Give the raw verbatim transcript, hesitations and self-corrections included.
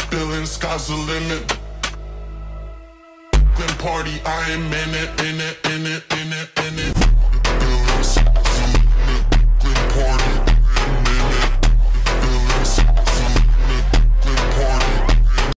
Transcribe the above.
feeling sky's the limit. Then party, I am in it, in it, in it, in it, in it.